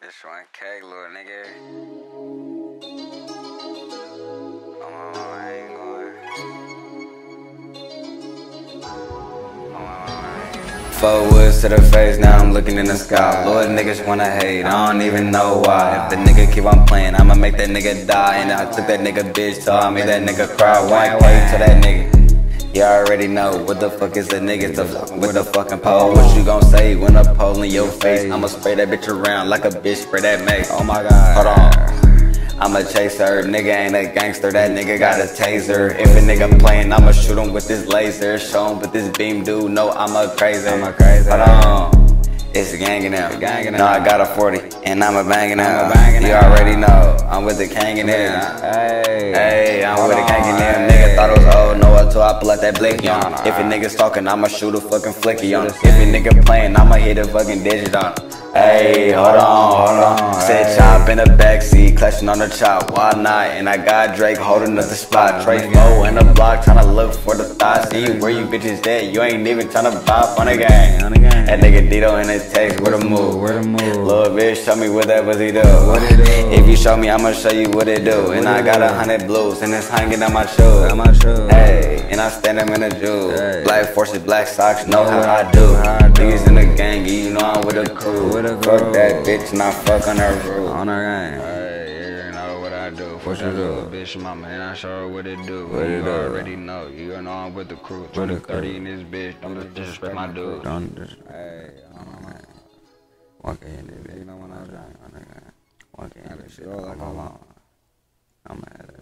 This 1K, little nigga. I ain't going. 4 woods to the face, now I'm looking in the sky. Lord, niggas wanna hate, I don't even know why. If the nigga keep on playing, I'ma make that nigga die. And I took that nigga bitch, so I made that nigga cry. 1K to that nigga. You already know what the fuck is the niggas with the fucking pole. What you gon' say when a pole in your face? I'ma spray that bitch around like a bitch spray that mace. Oh my god, hold on. I'm a chaser, nigga ain't a gangster, that nigga got a taser. If a nigga playing, I'ma shoot him with this laser. Show him with this beam, dude, no, I'm a crazy. Hold on, it's a gang in them. No, I got a 40, and I'm a bangin' them. You already know, I'm with the gang in them. Hey, I'm with the gang in them. Nigga thought it was old, no, until I pull out that blicky on him. If a nigga's talking, I'ma shoot a fucking flicky on him. If a nigga playing, I'ma hit a fucking digit on him. Hey, hold on. Said chop in the backseat, clutching on the chop, why not? And I got Drake holding up the spot. Trey Mo in the block, tryna look for the thoughts. See where you bitches at, you ain't even tryna bop on the gang. That nigga Dito in his text, where the move? Little bitch, show me what that pussy do. If you show me, I'ma show you what it do. And I got 100 blues, and it's hanging on my shoes. Hey, and I stand them in the jewels. Black forces, black socks, know how I do. Niggas in the gang, you know I'm with a crew. Fuck that bitch, and I fuck on her roof. On her gang. Hey, you know what I do. What you do? Bitch, mama, and I show her what it do. You already know. You know I'm with the crew. 30 in this bitch. Don't disrespect my dude. Don't disrespect. Hey, walk in this bitch. You know when I die. Walk in this shit. I'm at it.